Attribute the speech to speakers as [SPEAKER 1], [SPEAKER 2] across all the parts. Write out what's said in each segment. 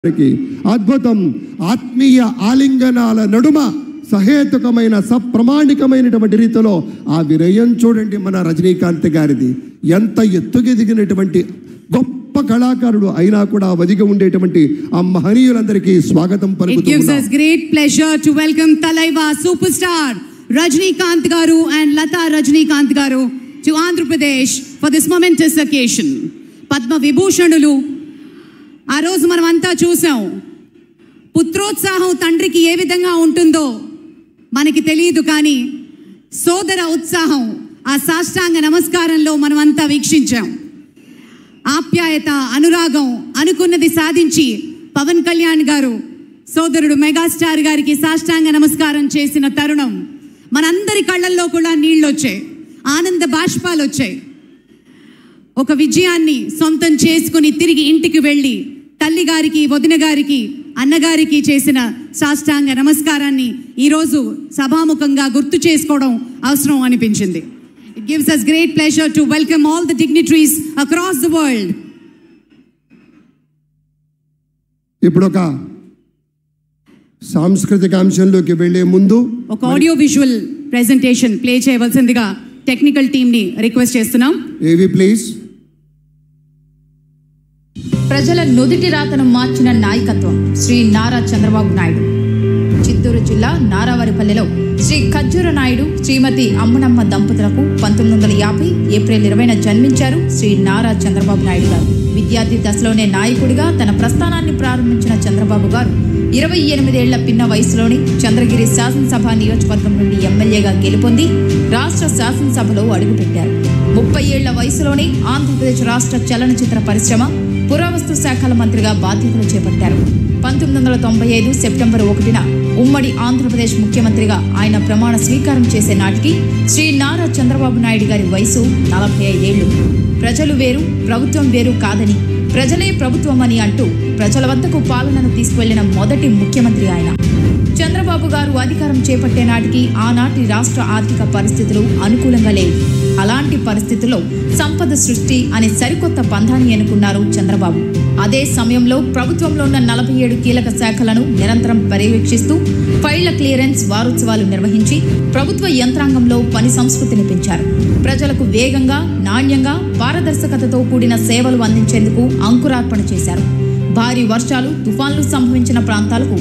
[SPEAKER 1] అద్భుతం. ఆత్మీయ ఆలింగనాల నడుమ సహేతుకమైన సప్రమాణికమైనటువంటి రీతిలో ఆ వినయం చూడండి. మన రజనీకాంత్ గారిది ఎంత ఎత్తుకెదిగినటువంటి గొప్ప కళాకారుడు అయినా కూడా వదిగా ఉండేటువంటి ఆ మహనీయులందరికీ స్వాగతం పలుకుతున్నాం.
[SPEAKER 2] It gives us great pleasure to welcome Talaiva superstar Rajinikanth garu and Lata Rajinikanth garu to Andhra Pradesh for this momentous occasion. Padma Vibhushanulu ఆ రోజు మనం అంతా చూసాం. పుత్రోత్సాహం తండ్రికి ఏ విధంగా ఉంటుందో మనకి తెలియదు, కానీ సోదర ఉత్సాహం ఆ సాష్టాంగ నమస్కారంలో మనం అంతా వీక్షించాం. ఆప్యాయత, అనురాగం, అనుకున్నది సాధించి పవన్ కళ్యాణ్ గారు సోదరుడు మెగాస్టార్ గారికి సాష్టాంగ నమస్కారం చేసిన తరుణం మనందరి కళ్ళల్లో కూడా నీళ్ళు వచ్చాయి, ఆనంద బాష్పాలు వచ్చాయి. ఒక విజయాన్ని సొంతం చేసుకుని తిరిగి ఇంటికి వెళ్ళి తల్లి గారికి, వదిన గారికి, అన్నగారికి చేసిన సాష్టాంగ నమస్కారాన్ని ఈరోజు సభాముఖంగా గుర్తు చేసుకోవడం అవసరం అనిపించింది. It gives us great pleasure to welcome all the dignitaries across the world.
[SPEAKER 1] ఇప్పుడు ఒక సాంస్కృతిక అంశంలోకి వెళ్లే ముందు
[SPEAKER 2] ఒక ఆడియో విజువల్ ప్రెజెంటేషన్ ప్లే చేయవలసిందిగా టెక్నికల్ టీమ్ ని రిక్వెస్ట్ చేస్తున్నాం.
[SPEAKER 1] AV please.
[SPEAKER 3] ప్రజల నుదిటి రాతను మార్చిన నాయకత్వం శ్రీ నారా చంద్రబాబు నాయుడు. చిత్తూరు జిల్లా నారావారిపల్లెలో శ్రీ ఖజ్జూర నాయుడు, శ్రీమతి అమ్మనమ్మ దంపతులకు 1950 ఏప్రిల్ 20న జన్మించారు శ్రీ నారా చంద్రబాబు నాయుడు గారు. విద్యార్థి దశలోనే నాయకుడిగా తన ప్రస్థానాన్ని ప్రారంభించిన చంద్రబాబు గారు 28 ఏళ్ల పిన్న వయసులోని చంద్రగిరి శాసనసభ నియోజకవర్గం నుండి ఎమ్మెల్యేగా గెలుపొంది రాష్ట్ర శాసనసభలో అడుగుపెట్టారు. 30 ఏళ్ల వయసులోనే ఆంధ్రప్రదేశ్ రాష్ట్ర చలనచిత్ర పరిశ్రమ, పురావస్తు శాఖల మంత్రిగా బాధ్యతలు చేపట్టారు. 1995 సెప్టెంబర్ 1న ఉమ్మడి ఆంధ్రప్రదేశ్ ముఖ్యమంత్రిగా ఆయన ప్రమాణ స్వీకారం చేసే నాటికి శ్రీ నారా చంద్రబాబు నాయుడు గారి వయసు 45 ఏళ్లు. ప్రజలు వేరు, ప్రభుత్వం వేరు కాదని, ప్రజలే ప్రభుత్వం అని అంటూ ప్రజల వద్దకు పాలనను తీసుకువెళ్లిన మొదటి ముఖ్యమంత్రి ఆయన. చంద్రబాబు గారు అధికారం చేపట్టే నాటికి ఆనాటి రాష్ట్ర ఆర్థిక పరిస్థితులు అనుకూలంగా లేవు. అలాంటి పరిస్థితుల్లో సంపద సృష్టి అనే సరికొత్త పంథాన్ని ఎన్నుకున్నారు చంద్రబాబు. అదే సమయంలో ప్రభుత్వంలో ఉన్న 47 కీలక శాఖలను నిరంతరం పర్యవేక్షిస్తూ ఫైళ్ల క్లియరెన్స్ వారోత్సవాలు నిర్వహించి ప్రభుత్వ యంత్రాంగంలో పని సంస్కృతిని పెంచారు. ప్రజలకు వేగంగా, నాణ్యంగా, పారదర్శకతతో కూడిన సేవలు అందించేందుకు అంకురార్పణ చేశారు. భారీ వర్షాలు, తుఫాన్లు సంభవించిన ప్రాంతాలకు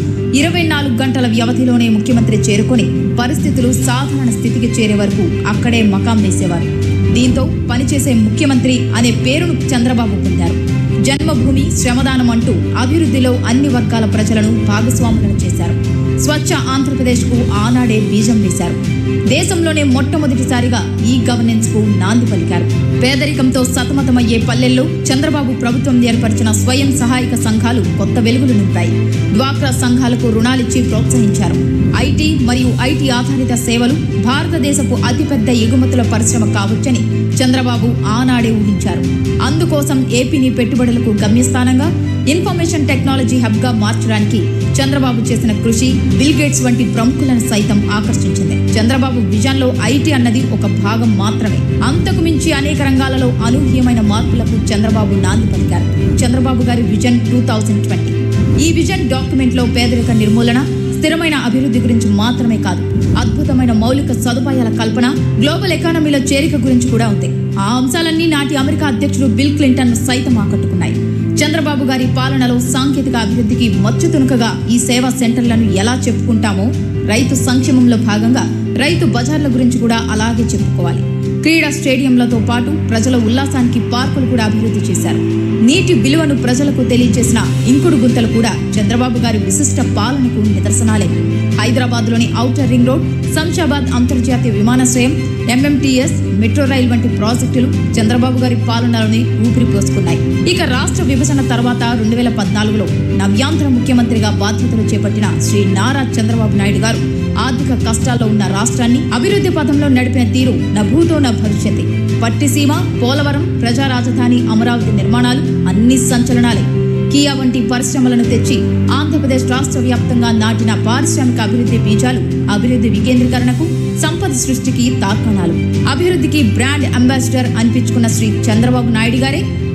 [SPEAKER 3] 24 గంటల వ్యవధిలోనే ముఖ్యమంత్రి చేరుకొని పరిస్థితులు సాధారణ స్థితికి చేరే వరకు అక్కడే మకాం వేసేవారు. దీంతో పనిచేసే ముఖ్యమంత్రి అనే పేరును చంద్రబాబు పొందారు. జన్మభూమి, శ్రమదానం అంటూ అభివృద్ధిలో అన్ని వర్గాల ప్రజలను భాగస్వాములను చేశారు. స్వచ్ఛ ఆంధ్రప్రదేశ్కు ఆనాడే బీజం వేశారు. దేశంలోనే మొట్టమొదటిసారిగా ఈ గవర్నెన్స్ కు నాంది పలికారు. పేదరికంతో సతమతమయ్యే పల్లెల్లో చంద్రబాబు ప్రభుత్వం ఏర్పరిచిన స్వయం సహాయక సంఘాలు కొత్త వెలుగులు నింపాయి. డ్వాక్రా సంఘాలకు రుణాలిచ్చి ప్రోత్సహించారు. ఐటీ మరియు ఐటీ ఆధారిత సేవలు భారతదేశపు అతిపెద్ద ఎగుమతుల పరిశ్రమ కావచ్చని చంద్రబాబు ఆనాడే ఊహించారు. అందుకోసం ఏపీని పెట్టుబడులకు గమ్యస్థానంగా, ఇన్ఫర్మేషన్ టెక్నాలజీ హబ్ గా మార్చడానికి చంద్రబాబు చేసిన కృషి బిల్ గేట్స్ వంటి ప్రముఖులను సైతం ఆకర్షించింది. చంద్రబాబు విజన్ లో ఐటీ అన్నది ఒక భాగం మాత్రమే. అంతకు మించి అనేక రంగాలలో అనూహ్యమైన మార్పులకు చంద్రబాబు నాంది పలికారు. చంద్రబాబు గారి విజన్ 2020. ఈ విజన్ డాక్యుమెంట్ లో పేదరిక నిర్మూలన, స్థిరమైన అభివృద్ధి గురించి మాత్రమే కాదు, అద్భుతమైన మౌలిక సదుపాయాల కల్పన, గ్లోబల్ ఎకానమీలో చేరిక గురించి కూడా ఉంది. ఆ అంశాలన్నీ నాటి అమెరికా అధ్యక్షుడు బిల్ క్లింటన్ సైతం ఆకట్టుకున్నాయి. చంద్రబాబు గారి పాలనలో సాంకేతిక అభివృద్ధికి మచ్చుతునుకగా ఈ సేవా సెంటర్లను ఎలా చెప్పుకుంటామో, రైతు సంక్షేమంలో భాగంగా రైతు బజార్ల గురించి కూడా అలాగే చెప్పుకోవాలి. క్రీడా స్టేడియంలతో పాటు ప్రజల ఉల్లాసానికి పార్కులు కూడా అభివృద్ధి చేశారు. నీటి విలువను ప్రజలకు తెలియజేసిన ఇంకుడు గుంతలు కూడా చంద్రబాబు గారి విశిష్ట పాలనకు నిదర్శనాలే. హైదరాబాద్లోని ఔటర్ రింగ్ రోడ్, శంషాబాద్ అంతర్జాతీయ విమానాశ్రయం, ఎంఎంటీఎస్, మెట్రో రైల్ వంటి ప్రాజెక్టులు చంద్రబాబు గారి పాలనలోని ఊపిరి పోసుకున్నాయి. ఇక రాష్ట్ర విభజన తర్వాత 2014లో నవ్యాంధ్ర ముఖ్యమంత్రిగా బాధ్యతలు చేపట్టిన శ్రీ నారా చంద్రబాబు నాయుడు గారు ఆర్థిక కష్టాల్లో ఉన్న రాష్ట్రాన్ని అభివృద్ధి పథంలో నడిపిన తీరు నా భూతో నా భవిష్యత్తే. పట్టిసీమ, పోలవరం, ప్రజా రాజధాని అమరావతి నిర్మాణాలు అన్ని సంచలనాలే. కియా వంటి పరిశ్రమలను తెచ్చి ఆంధ్రప్రదేశ్ రాష్ట్ర వ్యాప్తంగా నాటిన పారిశ్రామిక అభివృద్ధి బీజాలు అభివృద్ధి వికేంద్రీకరణకు, సంపద సృష్టికి తార్కాణాలు. అభివృద్ధికి బ్రాండ్ అంబాసిడర్ అనిపించుకున్న శ్రీ చంద్రబాబు నాయుడు గారే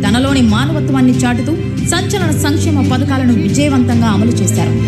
[SPEAKER 3] తనలోని మానవత్వాన్ని చాటుతూ సంచలన సంక్షేమ పథకాలను విజయవంతంగా అమలు చేశారు.